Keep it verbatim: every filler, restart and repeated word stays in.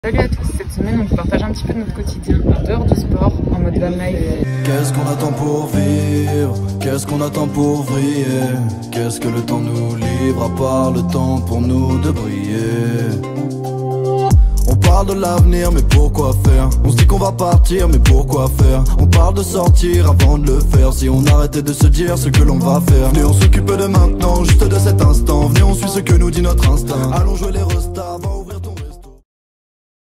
Salut à tous, cette semaine on vous partage un petit peu de notre quotidien en dehors du sport, en mode van life. Qu'est-ce qu'on attend pour vivre? Qu'est-ce qu'on attend pour vriller? Qu'est-ce que le temps nous livre à part le temps pour nous de briller? On parle de l'avenir mais pourquoi faire? On se dit qu'on va partir mais pourquoi faire? On parle de sortir avant de le faire. Si on arrêtait de se dire ce que l'on va faire. Venez on s'occupe de maintenant, juste de cet instant. Venez on suit ce que nous dit notre instinct. Allons jouer les restas.